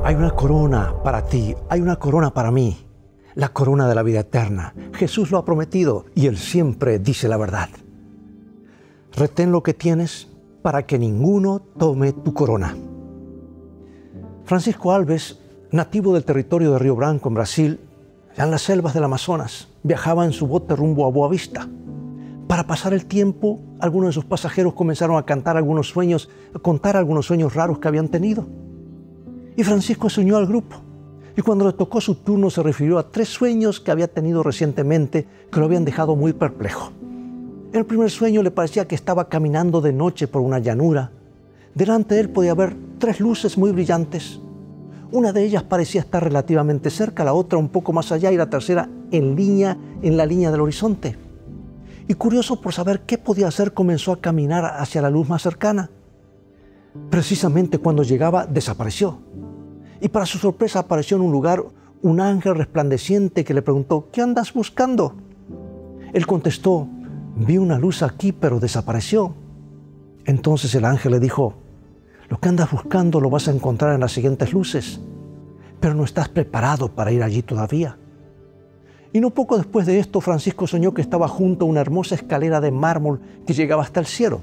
Hay una corona para ti, hay una corona para mí, la corona de la vida eterna. Jesús lo ha prometido y Él siempre dice la verdad. Retén lo que tienes para que ninguno tome tu corona. Francisco Alves, nativo del territorio de Río Branco, en Brasil, en las selvas del Amazonas, viajaba en su bote rumbo a Boa Vista. Para pasar el tiempo, algunos de sus pasajeros comenzaron a contar algunos sueños raros que habían tenido. Y Francisco se unió al grupo. Y cuando le tocó su turno, se refirió a 3 sueños que había tenido recientemente que lo habían dejado muy perplejo. En el primer sueño le parecía que estaba caminando de noche por una llanura. Delante de él podía ver 3 luces muy brillantes. Una de ellas parecía estar relativamente cerca, la otra un poco más allá y la tercera en la línea del horizonte. Y curioso por saber qué podía hacer, comenzó a caminar hacia la luz más cercana. Precisamente cuando llegaba, desapareció. Y para su sorpresa apareció en un lugar un ángel resplandeciente que le preguntó: ¿qué andas buscando? Él contestó: vi una luz aquí, pero desapareció. Entonces el ángel le dijo: lo que andas buscando lo vas a encontrar en las siguientes luces, pero no estás preparado para ir allí todavía. Y no poco después de esto, Francisco soñó que estaba junto a una hermosa escalera de mármol que llegaba hasta el cielo.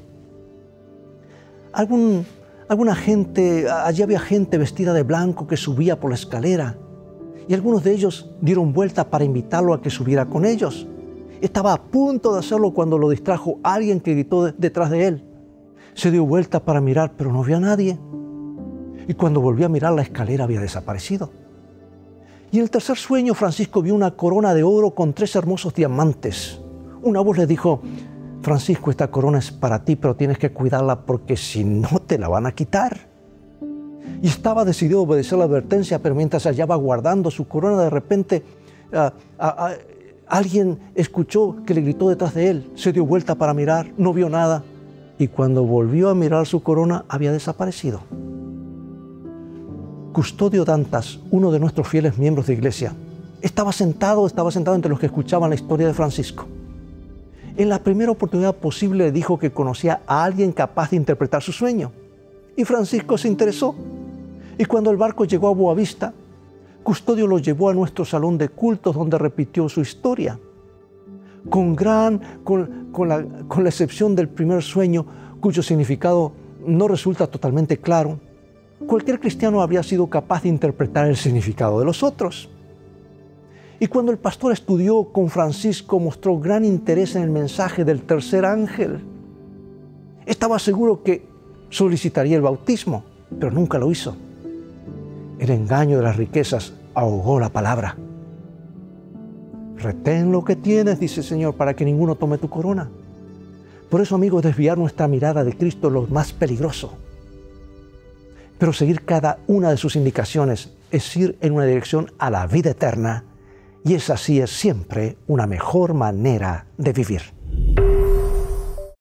Allí había gente vestida de blanco que subía por la escalera, y algunos de ellos dieron vuelta para invitarlo a que subiera con ellos. Estaba a punto de hacerlo cuando lo distrajo alguien que gritó detrás de él. Se dio vuelta para mirar, pero no vio a nadie. Y cuando volvió a mirar, la escalera había desaparecido. Y en el tercer sueño, Francisco vio una corona de oro con 3 hermosos diamantes. Una voz le dijo: Francisco, esta corona es para ti, pero tienes que cuidarla porque si no te la van a quitar. Y estaba decidido a obedecer la advertencia, pero mientras se hallaba guardando su corona, de repente alguien escuchó que le gritó detrás de él. Se dio vuelta para mirar, no vio nada. Y cuando volvió a mirar su corona, había desaparecido. Custodio Dantas, uno de nuestros fieles miembros de iglesia, estaba sentado entre los que escuchaban la historia de Francisco. En la primera oportunidad posible le dijo que conocía a alguien capaz de interpretar su sueño. Y Francisco se interesó. Y cuando el barco llegó a Boa Vista, Custodio lo llevó a nuestro salón de cultos, donde repitió su historia. Con la excepción del primer sueño, cuyo significado no resulta totalmente claro, cualquier cristiano habría sido capaz de interpretar el significado de los otros. Y cuando el pastor estudió con Francisco, mostró gran interés en el mensaje del tercer ángel. Estaba seguro que solicitaría el bautismo, pero nunca lo hizo. El engaño de las riquezas ahogó la palabra. Retén lo que tienes, dice el Señor, para que ninguno tome tu corona. Por eso, amigos, desviar nuestra mirada de Cristo es lo más peligroso. Pero seguir cada una de sus indicaciones es ir en una dirección a la vida eterna, y esa sí es siempre una mejor manera de vivir.